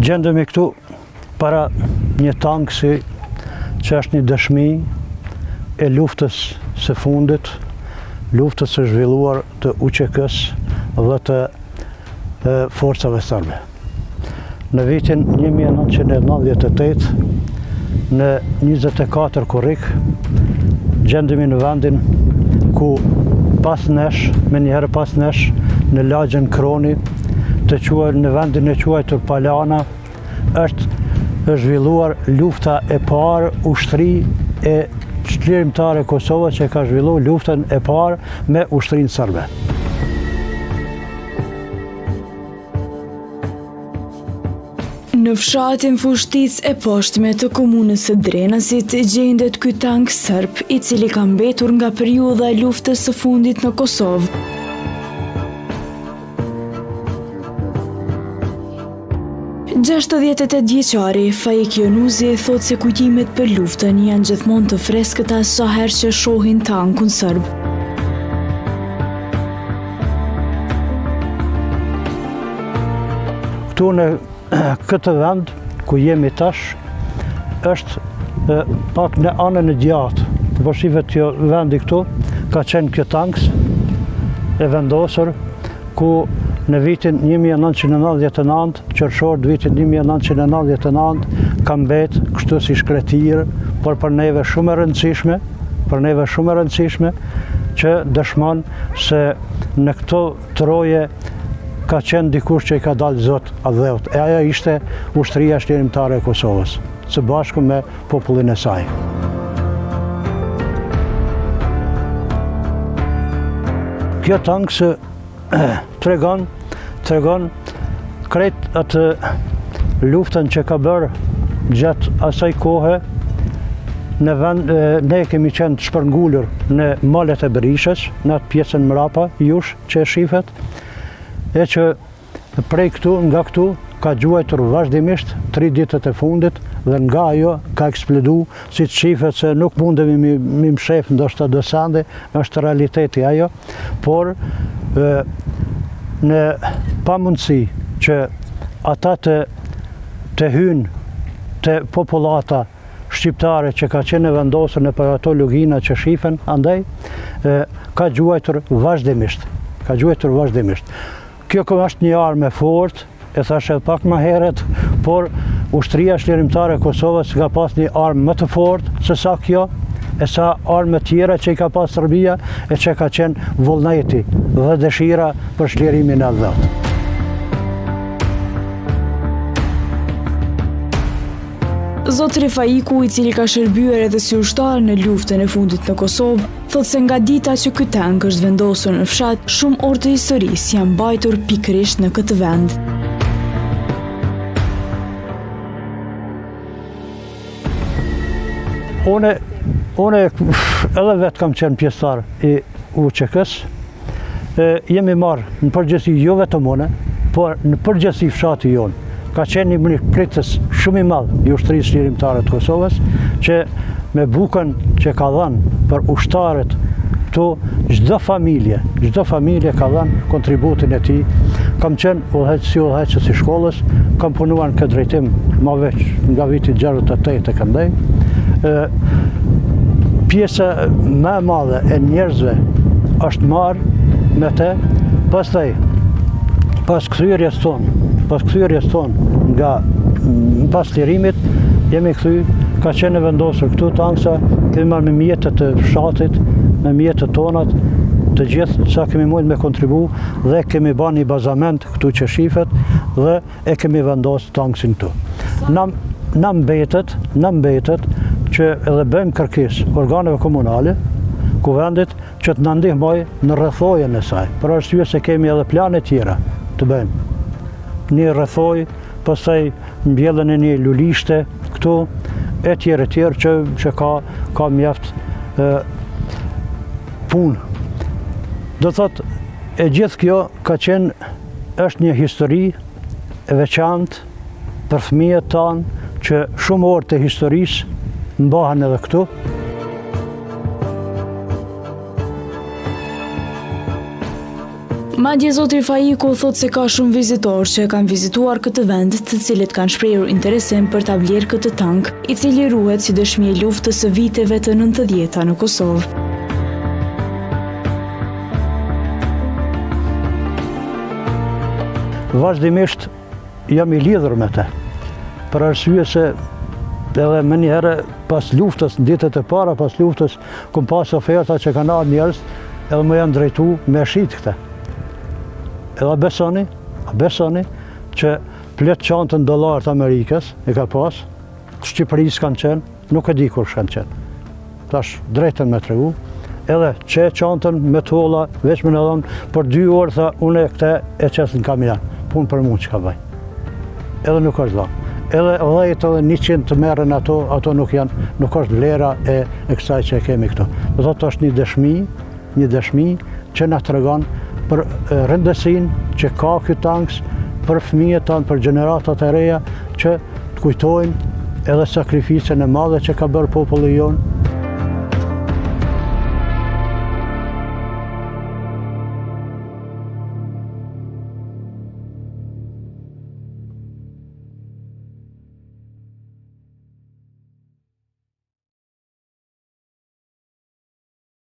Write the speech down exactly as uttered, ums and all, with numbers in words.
Gjendemi këtu para një tankësi që është një dëshmi e luftës së fundit, luftës së zhvilluar të U Q K-s dhe të e, forcave serbe. Në vitin një mijë e nëntëqind e nëntëdhjetë e tetë, në njëzet e katër korrik, gjendemi në vendin ku pas nesh, me njëherë pas nesh, në lagjen Kroni, të quaj, në vendin e quajtur Palana, është zhvilluar lufta e parë ushtri e çlirimtare e Kosovës që ka zhvilluar luftën e parë me ushtrinë serbe. Në fshatin Fushtic e poshtme të komunës së Drenasit gjendet ky tank serb, i cili ka mbetur nga periudha e luftës së fundit në Kosovë. gjashtëdhjetë e tetë vjeçari Faik Jonuzi thot se kujtimet për luftën janë gjithmonë të freskëta sa herë që shohin tankun serb. Këtu në këtë vend ku jemi tash është e, pak në anën e gjatë. Po shihet kjo vendi këtu ka qenë kjo tanks e vendosur ku në vitin një mijë e nëntëqind e nëntëdhjetë e nëntë, qershor të vitit një mijë e nëntëqind e nëntëdhjetë e nëntë, ka mbet kështu si shkretir, por për neve shumë e rëndësishme, për neve shumë e rëndësishme, që dëshmon se në këto troje ka qenë dikush që i ka dalë Zot a dheut. E ajo ishte ushtria çlirimtare e Kosovës, së bashku me popullin e saj. Kjo tanks tregon, tregon krejt atë luftën që ka bërë gjatë asaj kohe. Në vend, ne kemi qenë të shpërngullur në malet e Berishës, në atë pjesën mrapa, jush që e shifet, e që prej këtu, nga këtu, ka gjuajtur vazhdimisht tri ditët e fundit dhe nga ajo ka eksplodu, si të shifet se nuk mundemi mi, mi mshef ndoshta do sande, është realiteti ajo, por e, në pamundësi që ata të, të hynë të populata shqiptare që ka qenë vendosur në për ato lugina që shifen, andaj e, ka gjuajtur vazhdimisht, ka gjuajtur vazhdimisht. Kjo është një armë e fortë, e thash edhe pak më herët, por ushtria çlirimtare e Kosovës ka pas një armë më të fortë se sa kjo, e sa armë tjera që i ka pas Serbia, e që ka qenë vullneti dhe dëshira për çlirimin e dhëut. Zotri Faiku, i cili ka shërbyer edhe si ushtar në luftën e fundit në Kosovë, thot se nga dita që ky tank është vendosur në fshat, shumë orë të historisë janë mbajtur pikërisht në këtë vend. Une, une edhe vetë kam qenë pjesëtar i U Q K-s, jemi marrë në përgjithësi jo vetëm une, por në përgjithësi fshati jonë. Ka qenë një mbikëpritës shumë i madh i ushtrisë çlirimtare të Kosovës, që me bukën që ka dhënë për ushtarët këtu, çdo familje, çdo familje ka dhënë kontributin e tij. Kam qenë udhëheqës si udhëheqës i shkollës, kam punuar në këtë drejtim më veç nga viti gjashtëdhjetë e tetë e këndej. Pjesa më e madhe e njerëzve është marrë me te, pastaj pas kthyrjes tonë, pas kthyrjes tonë nga pas lirimit, jemi kthy, ka qenë vendosur këtu tanksa, kemi marrë me mjetët të fshatit, me mjetët tonat, të gjithë sa kemi mujtë me kontribu dhe kemi ba një bazament këtu që shifet dhe e kemi vendosur tanksin këtu. Na, na mbetet, na mbetet që edhe bëjmë kërkes organeve komunale, kuvendit që të na ndihmoj në rrethojën e saj, për arsye se kemi edhe plane tjera të bëjmë. Një rrethoj, pastaj mbjellën e një lulishte këtu, e tjerë e tjerë që, që ka, ka mjaft e, punë. Do thot, e gjithë kjo ka qenë, është një histori e veçantë për fëmijët tanë, që shumë orë të historisë mbahen edhe këtu. Madje zotri Faiku thot se ka shumë vizitorë që kanë vizituar këtë vend, të cilët kanë shprehur interesim për ta blerë këtë tank, i cili ruhet si dëshmi e luftës së viteve të nëntëdhjeta në Kosovë. Vazhdimisht jam i lidhur me të, për arsye se edhe më një herë pas luftës, në ditët e para pas luftës, kum pas oferta që kanë ardhur njerëz, edhe më janë drejtu me shit këte. Edhe besoni, besoni që plet qantën dollarët Amerikës e ka pas, Shqipërisë kanë qenë, nuk e di kur kanë qenë. Tash drejtën me tregu, edhe që qantën me tolla, veç me në dhëmë, për dy orë tha, unë e këte e qesë në kamion, punë për mund që ka bëj. Edhe nuk është dhëmë. Edhe dhjetë edhe njëqind të merren ato, ato nuk janë, nuk është vlera e, e kësaj që e kemi këto. Do thotë është një dëshmi, një dëshmi që na tregon për rëndësinë që ka ky tanks për fëmijët tanë, për gjeneratat e reja që të kujtojnë edhe sakrificën e madhe që ka bërë populli jonë